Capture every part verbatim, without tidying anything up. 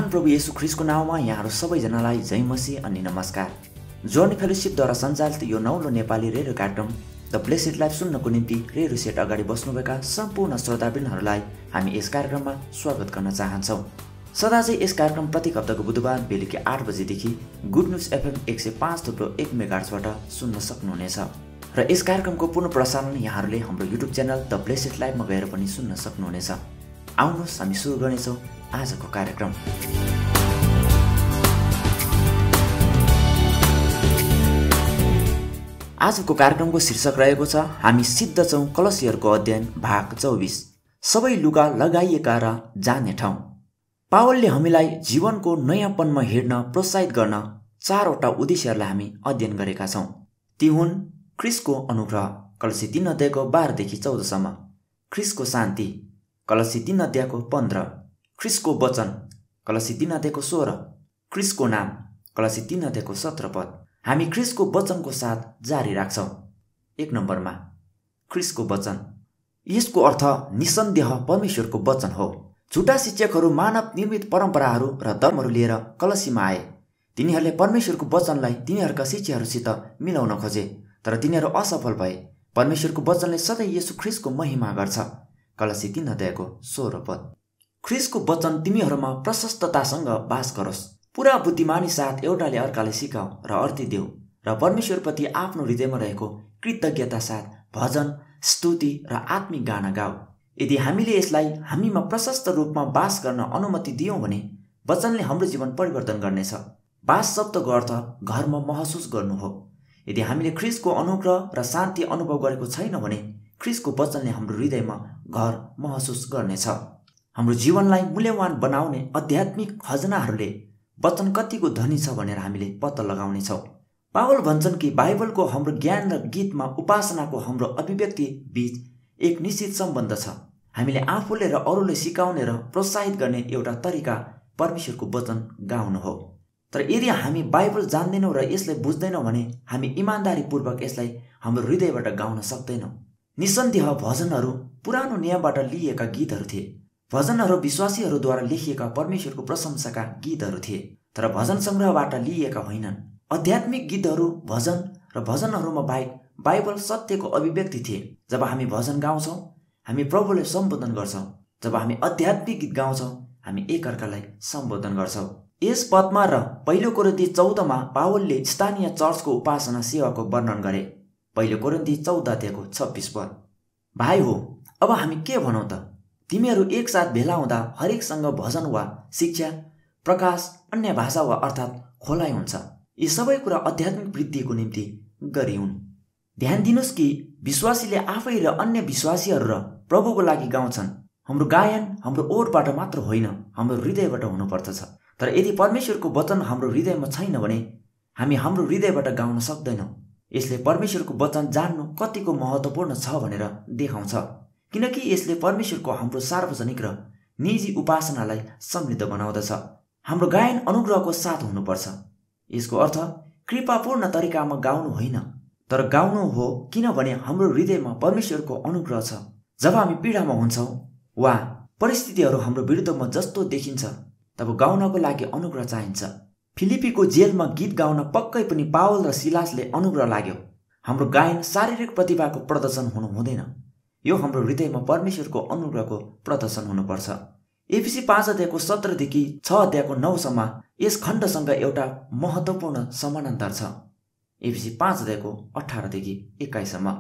महान प्रभु येशू ख्रीष्टको नाउँमा यहाँहरू सबैजनालाई जय मसीह अनि नमस्कार। जोर्नी फेलोशिपद्वारा सञ्चालित यो नौलो नेपाली रेडियो कार्यक्रम द ब्लेसेड लाइफ सुन्नको निम्ति रेडियो सेट अगाडि बस्नुभएका सम्पूर्ण श्रोतावृन्दहरूलाई हामी यस कार्यक्रममा स्वागत गर्न चाहन्छौँ। सदा चाहिँ यस कार्यक्रम प्रत्येक हप्ताको बुधबार बेलुकी आठ बजेदेखि गुड न्युज एफएम एक सय पाँच थुप्रो एक मेगाहर्ट्जबाट सुन्न सक्नुहुनेछ र यस कार्यक्रमको पुनः प्रसारण यहाँहरूले हाम्रो युट्युब च्यानल द ब्लेसेड लाइफमा गएर पनि सुन्न सक्नुहुनेछ। आउनुहोस् हामी सुरु गर्नेछौँ आजको कार्यक्रम। आजको कार्यक्रमको शीर्षक रहेको छ हामी सिद्धछौँ कलसीहरूको अध्ययन भाग चौबिस, सबै लुगा लगाइएका र जाने ठाउँ। पावलले हामीलाई जीवनको नयाँपनमा हिँड्न प्रोत्साहित गर्न चारवटा उद्देश्यहरूलाई हामी अध्ययन गरेका छौँ। ती हुन् ख्रीष्टको अनुग्रह कलसी तीन अध्यायको बाह्रदेखि चौधसम्म, ख्रीष्टको शान्ति कलसी तीन अध्यायको पन्ध्र, ख्रीष्टको वचन कलसी तीन अध्यायको सोह्र, ख्रीष्टको नाम कलसी तीन अध्यायको सत्र पद। हामी ख्रीष्टको वचनको साथ जारी राख्छौँ। एक नम्बरमा ख्रीष्टको वचन, यसको अर्थ निसन्देह परमेश्वरको वचन हो। झुटा शिक्षकहरू मानव निर्मित परम्पराहरू र धर्महरू लिएर कलसीमा आए। तिनीहरूले परमेश्वरको वचनलाई तिनीहरूका शिक्षाहरूसित मिलाउन खोजे, तर तिनीहरू असफल भए। परमेश्वरको वचनले सधैँ येशू ख्रीष्टको महिमा गर्छ। कलसी तीन अध्यायको सोह्र पद। ख्रीष्टको वचन तिमीहरूमा प्रशस्ततासँग बास गरोस्। पुरा बुद्धिमानी साथ एउटाले अर्काले सिकाऊ र अर्ती देऊ र परमेश्वरप्रति आफ्नो हृदयमा रहेको कृतज्ञता साथ भजन, स्तुति र आत्मिक गाना गाऊ। यदि हामीले यसलाई हामीमा प्रशस्त रूपमा बास गर्न अनुमति दियौँ भने वचनले हाम्रो जीवन परिवर्तन गर्नेछ। बास शब्दको अर्थ घरमा महसुस गर्नु हो। यदि हामीले ख्रीष्टको अनुग्रह र शान्ति अनुभव गरेको छैन भने ख्रीष्टको वचनले हाम्रो हृदयमा घर महसुस गर्नेछ। हाम्रो जीवनलाई मूल्यवान बनाउने आध्यात्मिक खजनाहरूले वचन कतिको धनी छ भनेर हामीले पत्ता लगाउनेछौँ। पावल भन्छन् कि बाइबलको हाम्रो ज्ञान र गीतमा उपासनाको हाम्रो अभिव्यक्ति बीच एक निश्चित सम्बन्ध छ। हामीले आफूले र अरूले सिकाउने र प्रोत्साहित गर्ने एउटा तरिका परमेश्वरको वचन गाउनु हो। तर यदि हामी बाइबल जान्दैनौँ र यसलाई बुझ्दैनौँ भने हामी इमान्दारीपूर्वक यसलाई हाम्रो हृदयबाट गाउन सक्दैनौँ। निसन्देह भजनहरू पुरानो नियमबाट लिएका गीतहरू थिए। भजनहरू विश्वासीहरूद्वारा लेखिएका परमेश्वरको प्रशंसाका गीतहरू थिए, तर भजन सङ्ग्रहबाट लिइएका होइनन्। आध्यात्मिक गीतहरू, भजन र भजनहरूमा बाहेक बाइबल सत्यको अभिव्यक्ति थिए। जब हामी भजन गाउँछौँ हामी प्रभुलाई सम्बोधन गर्छौँ। जब हामी आध्यात्मिक गीत गाउँछौँ हामी एकअर्कालाई सम्बोधन गर्छौँ। यस पदमा र पहिलो कोरिन्थी चौधमा पावलले स्थानीय चर्चको उपासना सेवाको वर्णन गरे। पहिलो कोरिन्थी चौध अध्यायको छब्बिस पद। भाइ हो, अब हामी के भनौँ त? तिमीहरू एकसाथ भेला हुँदा हरेकसँग भजन वा शिक्षा, प्रकाश, अन्य भाषा वा अर्थात् खोलाइ हुन्छ। यी सबै कुरा आध्यात्मिक वृद्धिको निम्ति गरी हुन्। ध्यान दिनुहोस् कि विश्वासीले आफै र अन्य विश्वासीहरू र प्रभुको लागि गाउँछन्। हाम्रो गायन हाम्रो ओठबाट मात्र होइन, हाम्रो हृदयबाट हुनुपर्दछ। तर यदि परमेश्वरको वचन हाम्रो हृदयमा छैन भने हामी हाम्रो हृदयबाट गाउन सक्दैनौँ। यसले परमेश्वरको वचन जान्नु कतिको महत्त्वपूर्ण छ भनेर देखाउँछ, किनकि यसले परमेश्वरको हाम्रो सार्वजनिक र निजी उपासनालाई समृद्ध बनाउँदछ। हाम्रो गायन अनुग्रहको साथ हुनुपर्छ। यसको अर्थ कृपापूर्ण तरिकामा गाउनु होइन, तर गाउनु हो किनभने हाम्रो हृदयमा परमेश्वरको अनुग्रह छ। जब हामी पीडामा हुन्छौँ वा परिस्थितिहरू हाम्रो विरुद्धमा जस्तो देखिन्छ तब गाउनको लागि अनुग्रह चाहिन्छ। फिलिपीको जेलमा गीत गाउन पक्कै पनि पावल र सिलासले अनुग्रह लाग्यो। हाम्रो गायन शारीरिक प्रतिभाको प्रदर्शन हुनु हुँदैन, यो हाम्रो हृदयमा परमेश्वरको अनुग्रहको प्रदर्शन हुनुपर्छ। एफिसी पाँच अध्यायको सत्रदेखि छ अध्यायको नौसम्म यस खण्डसँग एउटा महत्त्वपूर्ण समानान्तर छ। एफिसी पाँच अध्यायको अठारदेखि एक्काइससम्म।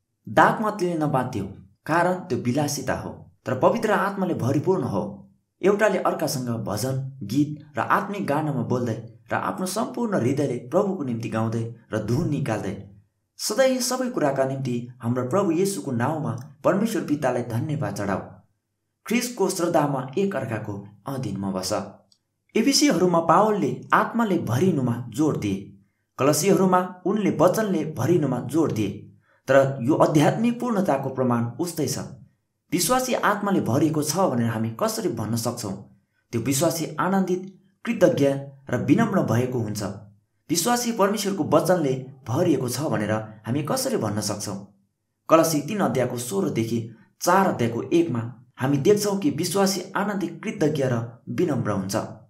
दाग मतले नबाँध्यो, कारण त्यो विलासिता हो, तर पवित्र आत्माले भरिपूर्ण हो। एउटाले अर्कासँग भजन, गीत र आत्मिक गानामा बोल्दै र आफ्नो सम्पूर्ण हृदयले प्रभुको निम्ति गाउँदै र धुन निकाल्दै सधैँ सबै कुराका निम्ति हाम्रो प्रभु येशूको नाउँमा परमेश्वर पितालाई धन्यवाद चढाऊ। ख्रीष्टको श्रद्धामा एक अर्काको अधीनमा बस। एफिसीहरूमा पावलले आत्माले भरिनुमा जोड दिए, कलसीहरूमा उनले वचनले भरिनुमा जोड दिए। तर यो आध्यात्मिक पूर्णताको प्रमाण उस्तै छ। विश्वासी आत्माले भरिएको छ भनेर हामी कसरी भन्न सक्छौँ? त्यो विश्वासी आनन्दित, कृतज्ञ र विनम्र भएको हुन्छ। विश्वासी परमेश्वरको वचनले भरिएको छ भनेर हामी कसरी भन्न सक्छौँ? कलसी तीन अध्यायको सोह्रदेखि चार अध्यायको एकमा हामी देख्छौँ कि विश्वासी आनन्दित, कृतज्ञ र विनम्र हुन्छ।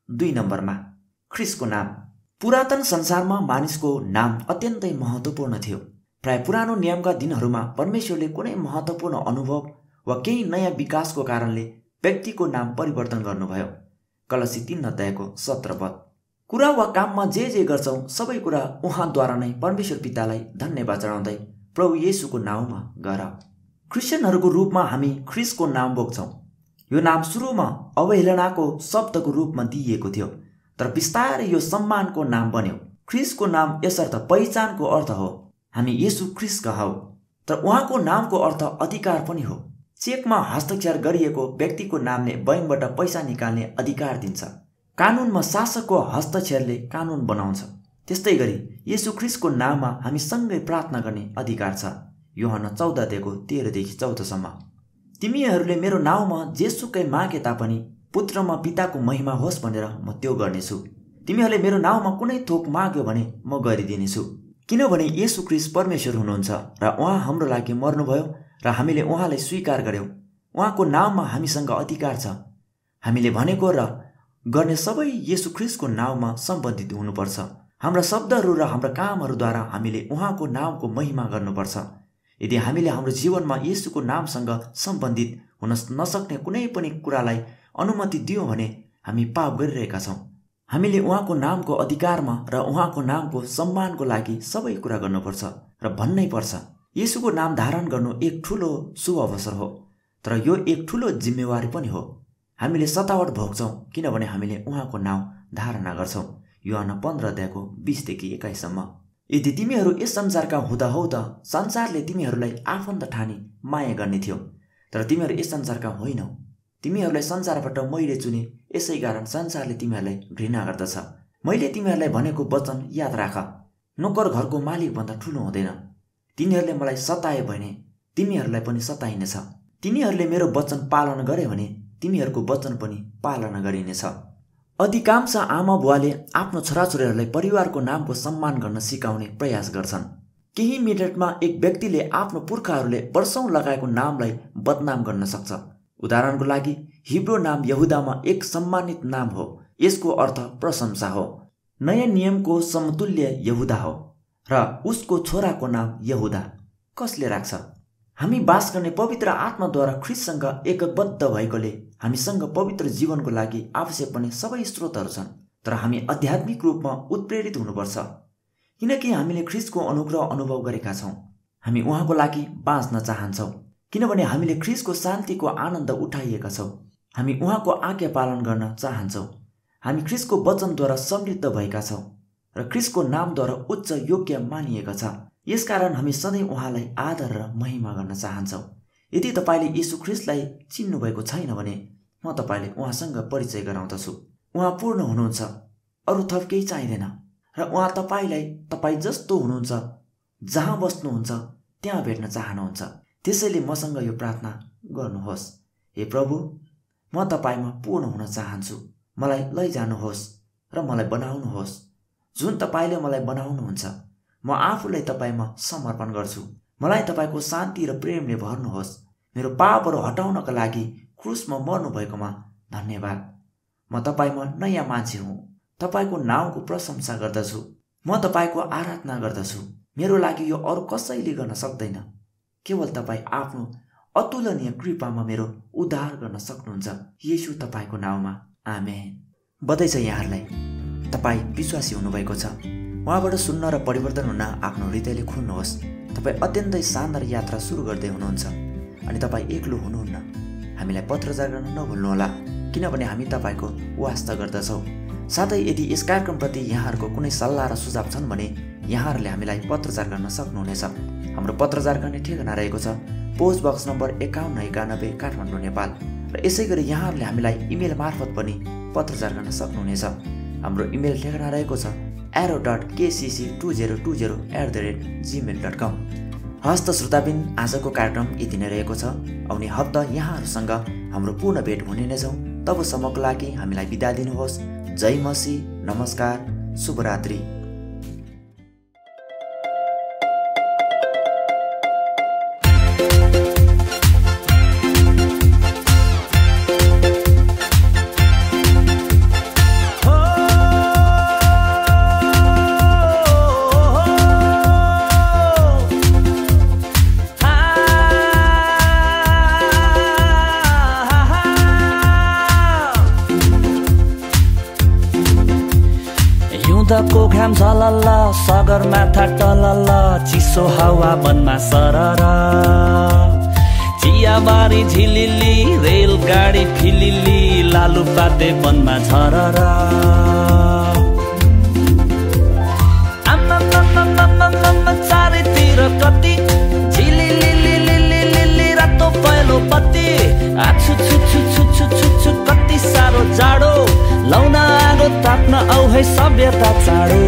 दुई नम्बरमा ख्रिस्टको नाम। पुरातन संसारमा मानिसको नाम अत्यन्तै महत्त्वपूर्ण थियो। प्राय पुरानो नियमका दिनहरूमा परमेश्वरले कुनै महत्त्वपूर्ण अनुभव वा केही नयाँ विकासको कारणले व्यक्तिको नाम परिवर्तन गर्नुभयो। कलसी तीन अध्यायको सत्र पद। कुरा वा काममा जे जे गर्छौँ सबै कुरा उहाँद्वारा नै परमेश्वर पितालाई धन्यवाद चढाउँदै प्रभु येशूको नाउँमा गर। क्रिस्चियनहरूको रूपमा हामी ख्रिस्टको नाम बोक्छौँ। यो नाम सुरुमा अवहेलनाको शब्दको रूपमा दिइएको थियो, तर बिस्तारै यो सम्मानको नाम बन्यो। ख्रिस्टको नाम यसर्थ पहिचानको अर्थ हो, हामी येशू ख्रिस्टका हौ। तर उहाँको नामको अर्थ अधिकार पनि हो। चेकमा हस्ताक्षर गरिएको व्यक्तिको नामले बैंकबाट पैसा निकाल्ने अधिकार दिन्छ। कानुनमा शासकको हस्ताक्षरले कानुन बनाउँछ। त्यस्तै गरी येशू ख्रिस्टको नाममा हामी सँगै प्रार्थना गर्ने अधिकार छ। यूहन्ना चौध अध्यायको तेह्रदेखि चौधसम्म। तिमीहरूले मेरो नाउँमा जेसुकै मागे तापनि पुत्रमा पिताको महिमा होस् भनेर म त्यो गर्नेछु। तिमीहरूले मेरो नाउँमा कुनै थोक माग्यो भने म गरिदिनेछु। किनभने येशू ख्रिस्ट परमेश्वर हुनुहुन्छ र उहाँ हाम्रो लागि मर्नुभयो र हामीले उहाँलाई स्वीकार गर्यौँ। उहाँको नाममा हामीसँग अधिकार छ। हामीले भनेको र गर्ने सबै येशू ख्रिस्टको नाममा सम्बन्धित हुनुपर्छ। हाम्रा शब्दहरू र हाम्रा कामहरूद्वारा हामीले उहाँको नामको महिमा गर्नुपर्छ। यदि हामीले हाम्रो जीवनमा येशूको नामसँग सम्बन्धित हुन नसक्ने कुनै पनि कुरालाई अनुमति दियौँ भने हामी पाप गरिरहेका छौँ। हामीले उहाँको नामको अधिकारमा र उहाँको नामको सम्मानको लागि सबै कुरा गर्नुपर्छ र भन्नै पर्छ। येशूको नाम धारण गर्नु एक ठुलो शुभ अवसर हो, तर यो एक ठुलो जिम्मेवारी पनि हो। हामीले सतावट भोग्छौँ किनभने हामीले उहाँको नाम धारणा गर्छौँ। यूहन्ना पन्ध्र अध्यायको बिसदेखि एक्काइससम्म। यदि तिमीहरू यस संसारका हुँदा हौ त संसारले तिमीहरूलाई आफन्त ठानी माया गर्ने थियो, तर तिमीहरू यस संसारका होइनौ। तिमीहरूलाई संसारबाट मैले चुने, यसै कारण संसारले तिमीहरूलाई घृणा गर्दछ। मैले तिमीहरूलाई भनेको वचन याद राख, नोकर घरको मालिकभन्दा ठुलो हुँदैन। तिनीहरूले मलाई सताए भने तिमीहरूलाई पनि सताइनेछ। तिनीहरूले मेरो वचन पालन गरे भने तिमीहरूको वचन पनि पालना गरिनेछ। अधिकांश आमा बुवाले आफ्नो छोराछोरीहरूलाई परिवारको नामको सम्मान गर्न सिकाउने प्रयास गर्छन्। केही मिनटमा एक व्यक्तिले आफ्नो पुर्खाहरूले वर्षौं लगाएको नामलाई बदनाम गर्न सक्छ। उदाहरणको लागि हिब्रू नाम यहुदामा एक सम्मानित नाम हो। यसको अर्थ प्रशंसा हो। नयाँ नियमको समतुल्य यहुदा हो र उसको छोराको नाम यहुदा कसले राख्छ? हामी बास गर्ने पवित्र आत्माद्वारा ख्रिस्टसँग एकबद्ध भएकोले हामीसँग पवित्र जीवनको लागि आवश्यक पर्ने सबै स्रोतहरू छन्। तर हामी आध्यात्मिक रूपमा उत्प्रेरित हुनुपर्छ, किनकि हामीले ख्रिस्टको अनुग्रह अनुभव गरेका छौँ। हामी उहाँको लागि बाँच्न चाहन्छौँ किनभने हामीले ख्रिस्टको शान्तिको आनन्द उठाइएका छौँ। हामी उहाँको आज्ञा पालन गर्न चाहन्छौँ। हामी ख्रिस्टको वचनद्वारा समृद्ध भएका छौँ र ख्रिस्टको नामद्वारा उच्च योग्य मानिएका छ। यसकारण हामी सधैँ उहाँलाई आदर र महिमा गर्न चाहन्छौँ। यदि तपाईँले यीशु ख्रिस्टलाई चिन्नुभएको छैन भने म तपाईँले उहाँसँग परिचय गराउँदछु। उहाँ पूर्ण हुनुहुन्छ, अरू थप केही चाहिँदैन र उहाँ तपाईँलाई तपाईँ जस्तो हुनुहुन्छ, जहाँ बस्नुहुन्छ त्यहाँ भेट्न चाहनुहुन्छ। त्यसैले मसँग यो प्रार्थना गर्नुहोस्, हे प्रभु, म तपाईँमा पूर्ण हुन चाहन्छु। मलाई लैजानुहोस् र मलाई बनाउनुहोस्। जुन तपाईँले मलाई बनाउनुहुन्छ म आफूलाई तपाईँमा समर्पण गर्छु। मलाई तपाईँको शान्ति र प्रेमले भर्नुहोस्। मेरो पापहरू हटाउनका लागि क्रुसमा मर्नु भएकोमा धन्यवाद। म तपाईँमा नयाँ मान्छे हुँ। तपाईँको नाउँको प्रशंसा गर्दछु। म तपाईँको आराधना गर्दछु। मेरो लागि यो अरू कसैले गर्न सक्दैन। केवल तपाईँ आफ्नो अतुलनीय कृपामा मेरो उद्धार गर्न सक्नुहुन्छ। येशू तपाईँको नाउँमा, आमेन। बधाई छ यहाँहरूलाई, तपाईँ विश्वासी हुनुभएको छ। उहाँबाट सुन्न र परिवर्तन हुन आफ्नो हृदयले खोल्नुहोस्। तपाईँ अत्यन्तै शानदार यात्रा सुरु गर्दै हुनुहुन्छ अनि तपाईँ एक्लो हुनुहुन्न। हामीलाई पत्रचार गर्न नभुल्नुहोला, किनभने हामी तपाईँको वास्ता गर्दछौँ। साथै यदि यस कार्यक्रमप्रति यहाँहरूको कुनै सल्लाह र सुझाव छन् भने यहाँहरूले हामीलाई पत्रचार गर्न सक्नुहुनेछ। हाम्रो पत्रचार गर्ने ठेगाना रहेको छ पोस्ट बक्स नम्बर एकाउन्न एकानब्बे काठमाडौँ नेपाल र यसै गरी यहाँहरूले हामीलाई इमेल मार्फत पनि पत्रचार गर्न सक्नुहुनेछ। हाम्रो इमेल ठेगाना रहेको छ aero dot KCC two zero two zero at the rate Gmail dot com. हस्त श्रोताबिन, आजको कार्यक्रम यति नै रहेको छ। आउने हप्ता यहाँहरूसँग हाम्रो पूर्ण भेट हुने नै छौँ। तबसम्मको लागि हामीलाई बिदा दिनुहोस्। जय मसीह, नमस्कार, शुभरात्रि। घाम झलल्ल सगरमाथा टलल्ल चिसो हावा वनमा सरर चियाबारी झिलिली रेलगाडी फिलिली लालुपाते वनमा झरर आम्मामामामामामा चारैतिर कति झिलिलिलिलिलिलिलि रातो पहेँलो बत्ती आछु छु छु छु छु छु छु कति साह्रो जाडो लाउन आगो ताप्न आउ है सभ्यता चाँडो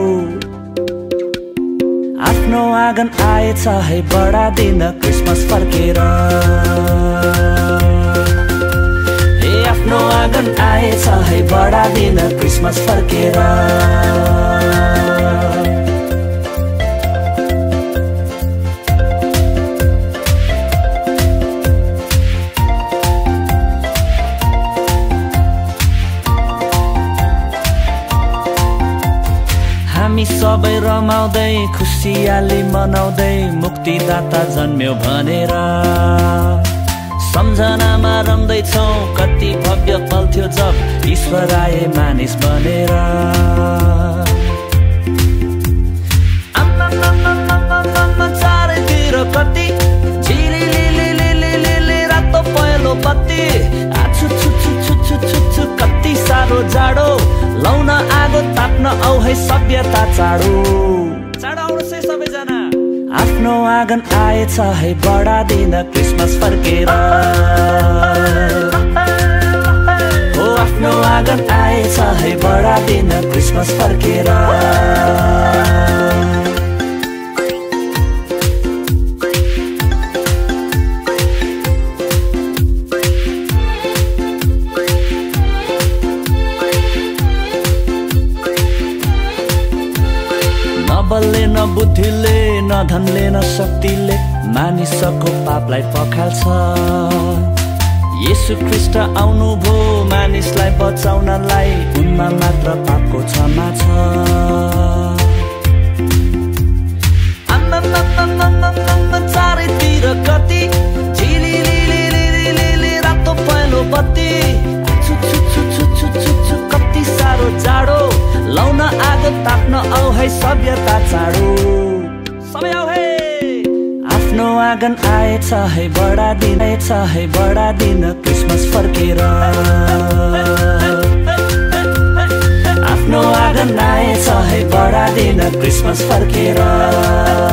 आफ्नो आँगन आएछ है बडा दिन क्रिसमस फर्केर हे आफ्नो आँगन आएछ है बडा दिन क्रिसमस फर्केर हामी सबै रमाउँदै खुसियाली मनाउँदै मुक्तिदाता जन्म्यो भनेर सम्झनामा रम्दैछौँ कति भव्य पल थियो जब ईश्वर आए मानिस बनेर आम्मामामामामामा चारैतिर कति झिलिलिलिलिलिलि रातो पहेँलो बत्ती आछु छु छु छु छु छु छु कति साह्रो जाडो लाउन आगो ताप्न आउ है सभ्यता चाँडो चाँडो आउनुहोस् है सबैजना आफ्नो आँगन आएछ है बडा दिन क्रिसमस फर्केर हो आफ्नो आँगन आएछ है बडा दिन क्रिसमस फर्केर बलले न बुद्धिले न धनले न शक्तिले मानिसको पापलाई पखाल्छ येशू ख्रीष्ट आउनु भो मानिसलाई बचाउनलाई उनमा मात्र पापको क्षमा छ आम्मामामामामामा चारैतिर कति झिलिलिलिलिलिलि रातो पहेँलो बत्ती छु छु छु छु छु छु छु कति साह्रो जाडो लाउन आगो ताप्न आउ है सभ्यता चाँडो सबै आउ है आफ्नो आँगन आएछ है बडा दिन आएछ है बडा दिन क्रिसमस फर्केर आफ्नो आँगन आएछ है बडा दिन क्रिसमस फर्केर